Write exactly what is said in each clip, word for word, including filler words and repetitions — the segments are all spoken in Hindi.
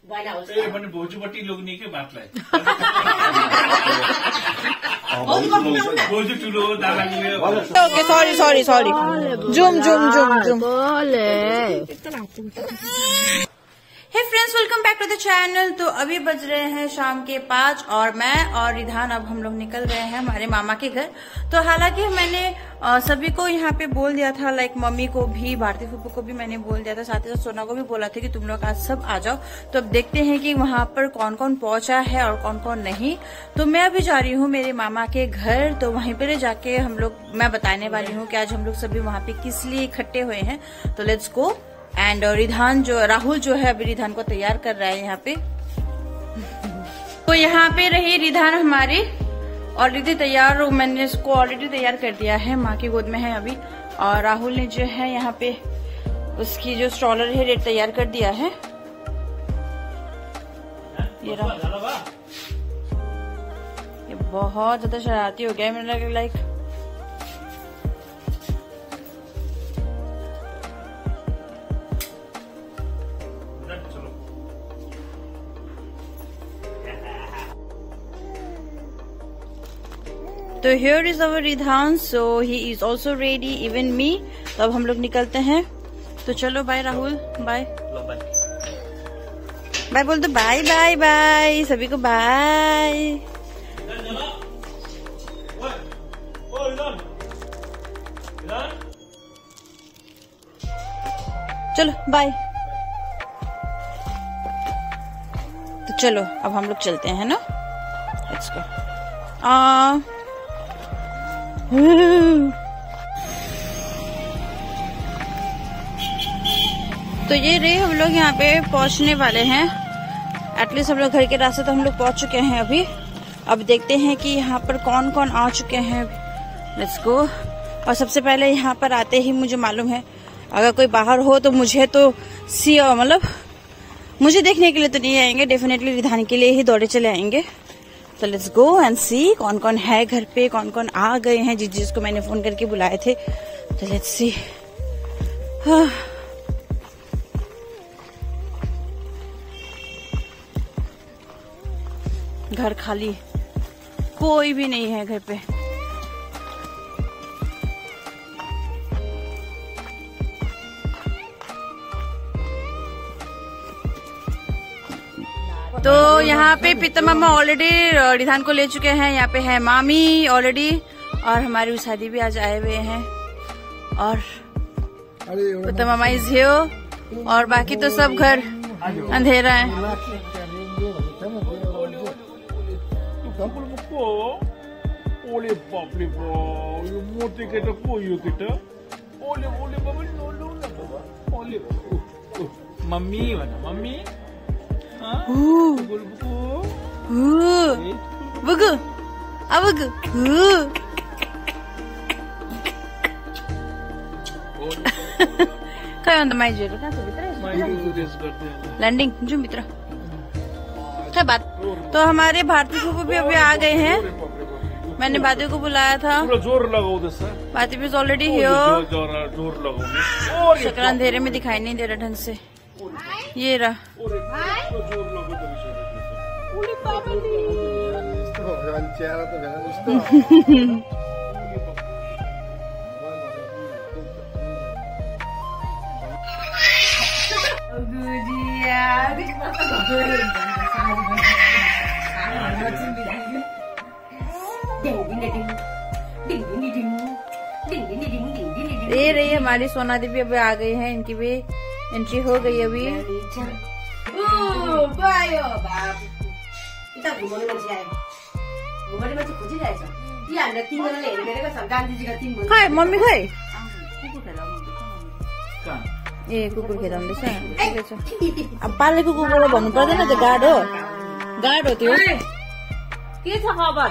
भोजुपट्टि लोग्ने के बातलाई बोजू ठुलो दादाले ओके सॉरी सॉरी सॉरी जुम जुम जुम जुम hey friends, welcome back to the channel. तो अभी बज रहे हैं शाम के पाँच और मैं और रिधान अब हम लोग निकल रहे हैं हमारे मामा के घर। तो हालांकि मैंने आ, सभी को यहाँ पे बोल दिया था, लाइक मम्मी को भी, भारती फूफू को भी मैंने बोल दिया था, साथ ही साथ सोना को भी बोला था कि तुम लोग आज सब आ जाओ। तो अब देखते हैं कि वहाँ पर कौन कौन पहुंचा है और कौन कौन नहीं। तो मैं अभी जा रही हूँ मेरे मामा के घर, तो वहीं पर जाके हम लोग मैं बताने वाली हूँ कि आज हम लोग सभी वहाँ पे किस लिए इकट्ठे हुए हैं। तो लेट्स गो। एंड रिधान जो राहुल जो है अभी रिधान को तैयार कर रहा है यहाँ पे। तो यहाँ पे रही रिधान हमारी ऑलरेडी तैयार, मैंने इसको ऑलरेडी तैयार कर दिया है, माँ की गोद में है अभी। और राहुल ने जो है यहाँ पे उसकी जो स्ट्रॉलर है रेड तैयार कर दिया है। ये रहा, ये बहुत ज्यादा शरारती हो गया मेरा, लाइक तो here is our Ridhan, so he is also ready, even me। तो अब हम लोग निकलते हैं। तो चलो बाय राहुल, बाय बाय बोल दो, बाय बाय बाय सभी को, बाय। चलो बाय। तो चलो अब हम लोग चलते हैं ना, लेट्स गो। आ तो ये रे हम लोग यहाँ पे पहुंचने वाले हैं। एटलीस्ट हम लोग घर के रास्ते तो हम लोग पहुंच चुके हैं अभी। अब देखते हैं कि यहाँ पर कौन कौन आ चुके हैं। Let's go. और सबसे पहले यहाँ पर आते ही मुझे मालूम है अगर कोई बाहर हो तो मुझे तो सी मतलब मुझे देखने के लिए तो नहीं आएंगे, डेफिनेटली रिधान के लिए ही दौड़े चले आएंगे। तो लेट्स गो एंड सी कौन कौन है घर पे, कौन कौन आ गए हैं जिस जिसको मैंने फोन करके बुलाए थे। तो लेट्स सी। घर खाली, कोई भी नहीं है घर पे। तो यहाँ पे पिता मामा ऑलरेडी रिधान को ले चुके हैं। यहाँ पे है मामी ऑलरेडी, और हमारी शादी भी आज आए हुए हैं। और पिता मामा इज हियर, और बाकी तो सब घर अंधेरा है। मम्मी मम्मी बगु अब काय अन्त माइजहरू कहाँ छ भित्र ल्यान्डिङ जाउँ भित्र क्या बात। तो हमारे भारती फूफू भी अभी आ गए हैं। मैंने बाती को बुलाया था, जोर लगाओ सर। बाती भी ऑलरेडी हियर, शक्ल अंधेरे में दिखाई नहीं दे रहा ढंग से। ये रहा ये रही हमारी सोना देवी अभी आ गई है, इनकी भी एंट्री हो गई अभी। खै मम्मी खै ए कुकुर खेलाउँदैछ, ठिकै छ। अब पालेको कुकुरलाई भन्नु पर्दैन, त्यो गार्ड हो, गार्ड हो त्यो। के छ खबर?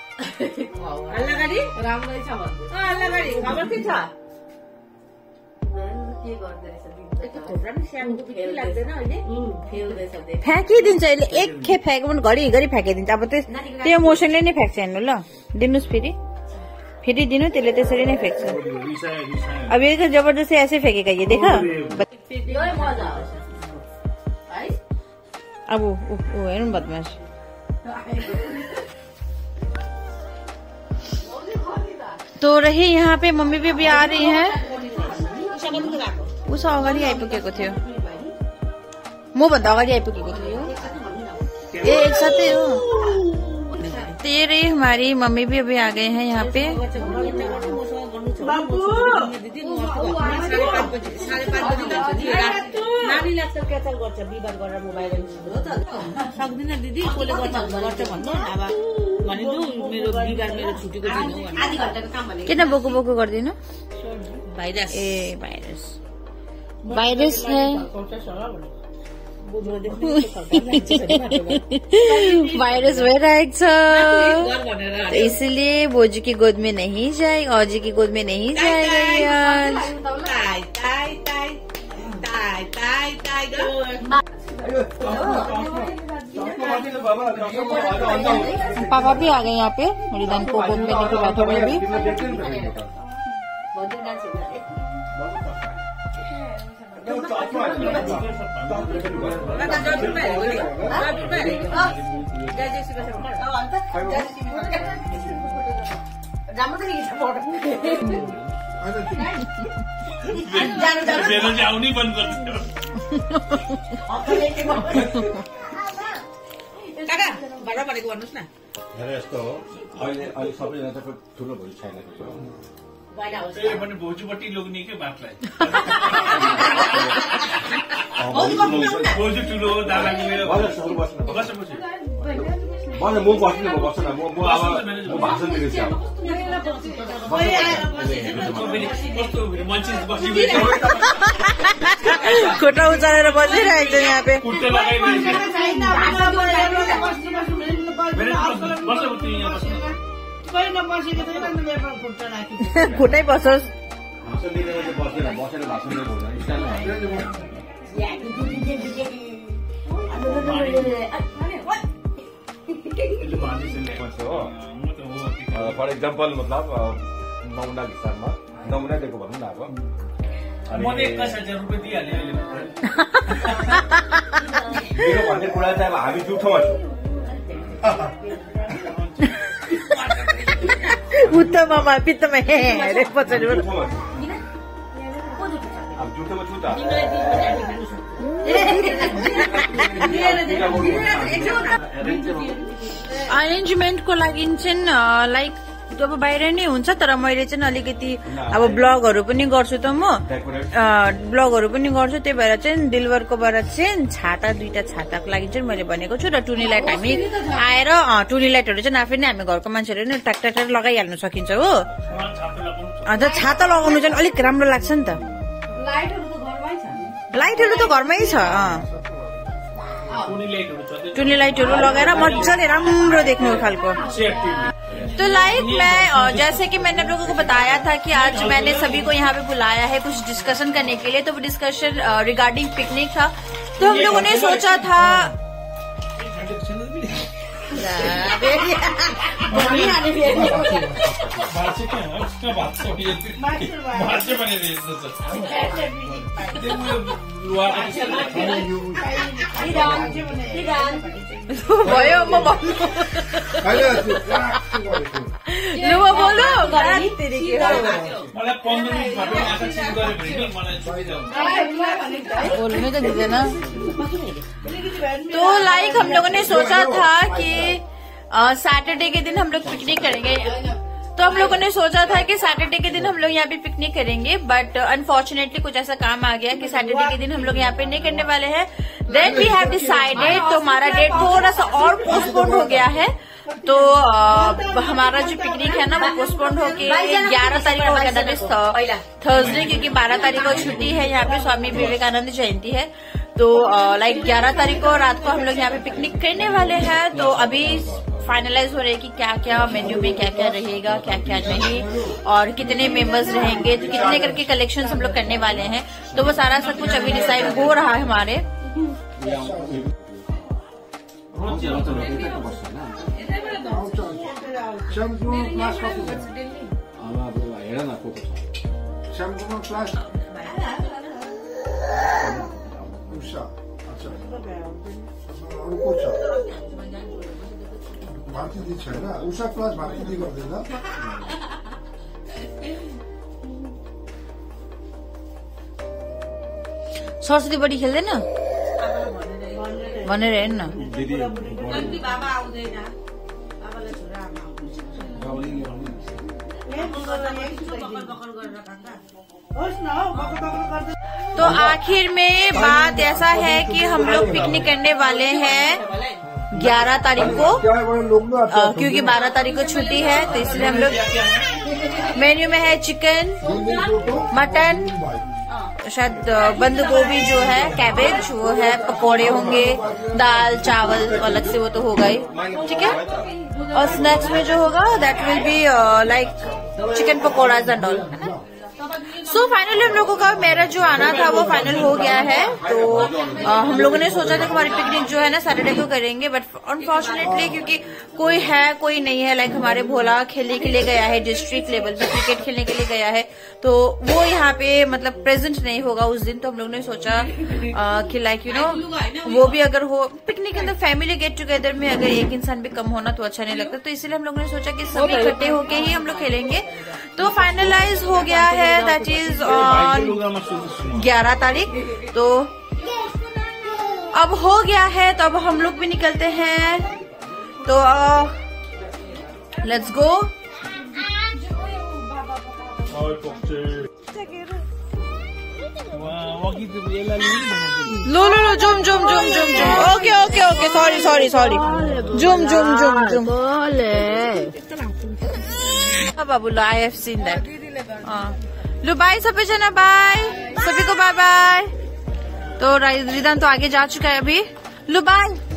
राम्रै छ खबर के छ? फ्याँकिदिन्छ अहिले, एक खेप फ्याँक्यो भने घरि घरि फ्याँकिदिन्छ। अब त्यो इमोसनले नै फ्याँक्छ हेर्नु ल, दिनुहोस् फेरि फेरि दिनु, त्यसले त्यसरी नै फ्याँक्छ। अब ये जबरदस्ती ऐसे फेंकेगा, ये देखा। अब वो वो हेर्नु बदमाश। तो रही यहाँ पे मम्मी भी अभी आ रही है। उस अगाडि आइपुगेको थियो, म भन्दा अगाडि आइपुगेको थियो। ए एक साथै हो। तेरे हमारी मम्मी भी अभी आ गए हैं यहाँ पे। नानीलाई त क्याचल गर्छ बिहिबार गरेर मोबाइल सक्दिन दिदी कसले गर्छ गर्छ भन्नु अब भनिदिनु मेरो बिहिबार मेरो छुट्टीको दिन हो आधी घण्टाको काम भने किन बोको बोको गर्दिनु? भाइरस ए भाइरस भाइरस है। वायरस भइरहेको छ, इसलिए बोजू की गोद में नहीं जाए, औजी की गोद में नहीं जाएगा आज। पापा भी आ गए यहाँ पे, रिदान को गोद में लेके बैठे हुए भी। आउनै बन्द गर्थ्यो। काका भाडा भनेको भन्नुहोस् न। यस्तो हो, अहिले अहिले सबैजना त ठुलो भइसकेको छ। ए पनि बोजूपट्टि लोग्ने के बातलाई। बोजू ठुलो हो, दादा मेरो बस बस मलाई म बस्दिनँ, म बस्दैन, म म अब म भाषण दिँदैछु अब। खुट्टा उचालेर बसिरहेको छ यहाँ पे। खुट्टै बसोस्। भाषण दिँदैन बसेर बसेर भाषण दिनु हुँदैन, स्टाइलमा फर इक्जाम्पल मतलब नमुना हिसाबमा नमुना दिएको भनौँ न अब। मैले एक्काइस हजार रुपियाँ दिइहालेँ अहिले। मेरो भन्ने कुरा चाहिँ अब हामी जुठोमा छौँ। उत्तममा पित्तमा हेरे पछाडि अब जुठोमा छु त। अरेन्जमेन्टको लागि चाहिँ लाइक अब बाहिर नै हुन्छ, तर मैले चाहिँ अलिकति अब ब्लगहरू पनि गर्छु त म, ब्लगहरू पनि गर्छु, त्यही भएर चाहिँ दिलवरकोबाट चाहिँ छाता दुईटा छाताको लागि चाहिँ मैले भनेको छु। र टुनी लाइट हामी आएर टुनी लाइटहरू चाहिँ आफै नै हामी घरको मान्छेहरू नै ट्याक ट्याक लगाइहाल्नु सकिन्छ हो। अन्त छाता लगाउनु चाहिँ अलिक राम्रो लाग्छ नि त। लाइटहरू त घरमै छ, टुनी लाइटहरू लगाएर मजाले राम्रो देख्नु खालको। तो लाइक मैं जैसे कि मैंने आप लोगों को बताया था कि आज मैंने सभी को यहाँ पे बुलाया है कुछ डिस्कशन करने के लिए। तो वो डिस्कशन रिगार्डिंग पिकनिक था। तो हम लोगों ने सोचा था भयो म भन्नु लु म बोलो मलाई पन्ध्र मिनट बोल्नु त दिँदैन। तो लाइक हम लोगों ने सोचा था कि सैटरडे के दिन हम लोग पिकनिक करेंगे। तो हम लोगों ने सोचा था कि सैटरडे के दिन हम लोग यहाँ पे पिकनिक करेंगे, बट अनफॉर्चुनेटली कुछ ऐसा काम आ गया कि सैटरडे के दिन हम लोग यहाँ पे नहीं करने वाले हैं। देन वी हैव डिसाइडेड, तो हमारा डेट थोड़ा सा और पोस्टपोन हो गया है। तो आ, हमारा जो पिकनिक है ना वो पोस्टपोन होके ग्यारह तारीख को हो गया, थर्सडे, क्योंकि बारह तारीख को छुट्टी है यहाँ पे, स्वामी विवेकानंद जयंती है। तो लाइक ग्यारह तारीख को रात को हम लोग यहाँ पे पिकनिक करने वाले हैं। तो अभी फाइनलाइज हो रहे हैं कि क्या क्या मेन्यू में क्या क्या रहेगा, क्या क्या नहीं, और कितने मेंबर्स रहेंगे, तो कितने करके कलेक्शंस हम लोग करने वाले हैं। तो वो सारा सब कुछ अभी डिसाइड हो रहा है हमारे। को छ भारती दी छैन उषा प्लस भारती दी गर्दैन सरस्वती बढी खेल्दैन भनेर हेर्न न। दिदी बाबा आउँदैन बाबालाई छोरा आमा आउँछ। तो आखिर में बात ऐसा है कि हम लोग पिकनिक करने वाले हैं ग्यारह तारीख को, आ, क्योंकि बारह तारीख को छुट्टी है, तो इसलिए हम लोग मेन्यू में है चिकन, मटन, शायद बंद गोभी जो है, कैबेज वो है, पकोड़े होंगे, दाल चावल अलग से वो तो होगा ही, ठीक है। और स्नैक्स में जो होगा that will be like chicken pakoras and all, है ना। सो so, फाइनली हम लोगों का मेरा जो आना था वो फाइनल हो गया है। तो आ, हम लोगों ने सोचा था कि हमारी पिकनिक जो है ना सैटरडे को करेंगे, बट अनफॉर्चुनेटली क्योंकि कोई है कोई नहीं है, लाइक हमारे भोला खेलने के लिए गया है, डिस्ट्रिक्ट लेवल पे क्रिकेट खेलने के लिए गया है, तो वो यहाँ पे मतलब प्रेजेंट नहीं होगा उस दिन। तो हम लोगों ने सोचा आ, कि लाइक यू नो वो भी अगर हो, picnic in the family get together में अगर एक इंसान भी कम होना तो अच्छा नहीं लगता, तो इसलिए हम लोगों ने सोचा कि सभी इकट्ठे होके ही हम लोग खेलेंगे। तो फाइनलाइज हो गया है दैट इज ऑन ग्यारह तारीख। तो अब हो गया है, तो अब हम लोग भी निकलते हैं, तो लेट्स गो। लो लो लो जुम जुम जुम जुम जुम okay okay okay sorry sorry sorry जुम जुम जुम जुम बाबू लो आई हैव सीन दैट। लो बाय सबैजना, बाय सभी को, बाय बाय। तो रिदान तो आगे जा चुका है अभी, लो बाय।